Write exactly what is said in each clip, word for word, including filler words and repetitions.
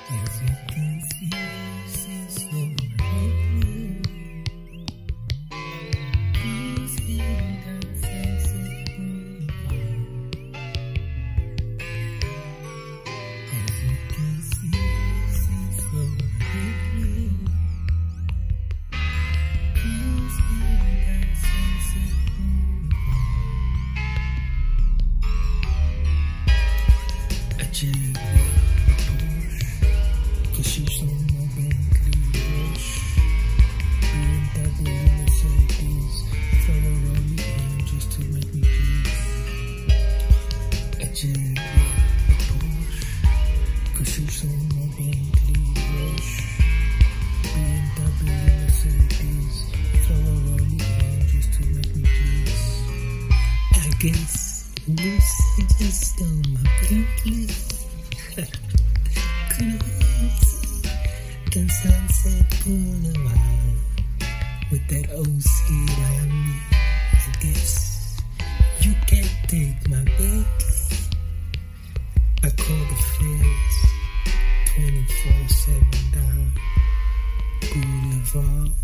As you can see, she's so pretty. Please hear that sunset boulevard. As you can see, she's so pretty. Please hear that sunset boulevard. I just cause she's on my Bentley rush. We went out there in the Mercedes, throw her on the end just to make me please. I just a Porsche, cause she's on my Bentley rush. We went out there in the Mercedes, throw her on the end just to make me please. I guess Lucy just stole my Bentley. Can sunset boulevard with that old seat on me. I guess you can't take my Bentley. I call the feds twenty-four seven down Boulevard.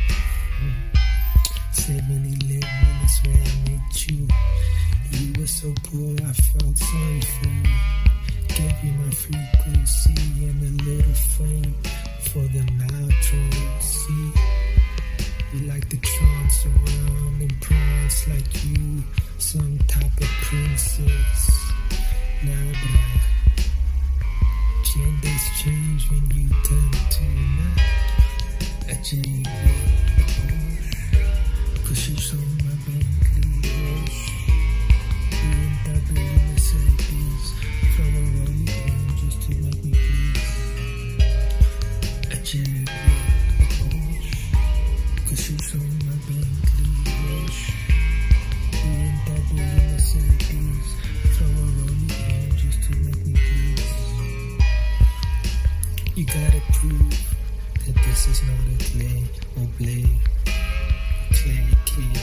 seven eleven is where I met you. You were so poor I felt sorry for you. Gave you my frequency and a little frame for the nitro. See, we like to trance around and prance like you, some type of princess. Now, but genders change when you turn to night. I change the Porsche, cause she's on my Bentley rush. We went out there in Mercedes, throw her on the end just to make me please. I check the Porsche, cause she's on my Bentley rush. We went out there in Mercedes, throw her on the end just to make me please. You gotta prove that this is not a play or play, play kid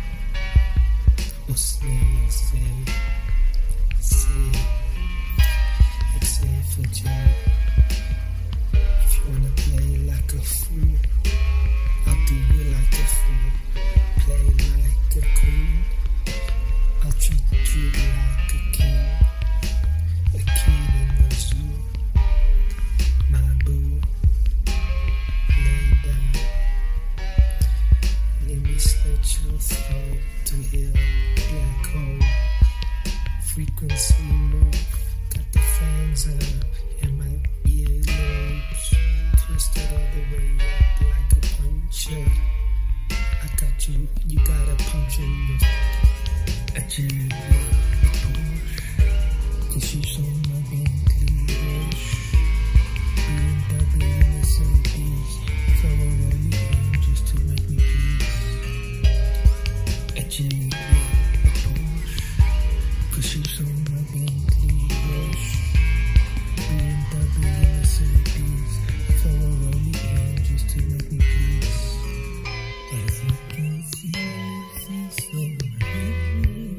or slay, say, say, except for Joe. If you wanna play like a fool, I'll do you like a fool. Play like a queen, I'll treat you like a king. A kid in the zoo, my boo. Lay down, let me slit your throat to heal. Black hole, frequency move. Got the fangs up in my earlobes, twisted all the way up like a puncher. I got you, you got a punch in your. I just the Porsche, cause she's on my Bentley rush. We went out there in Mercedes, throw her on the end just to make me please. I just the Porsche, cause she's on my Bentley rush. We went out there in Mercedes, throw her on the end just to make me please. As you can see, she's so pretty.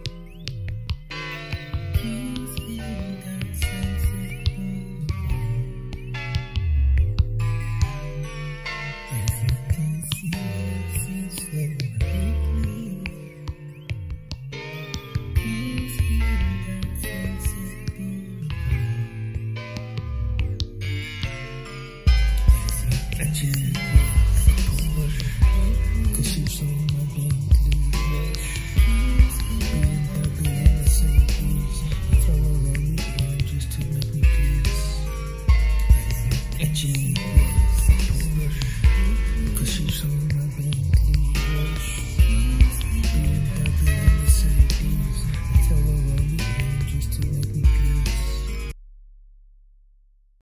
Please hear that sunset boulevard. As you can see, she's so pretty. Please hear that sunset boulevard. As you can see, cause she's on my Bentley rush. We went out there in Mercedes, throw her on the end just to make me please. I just cause she's on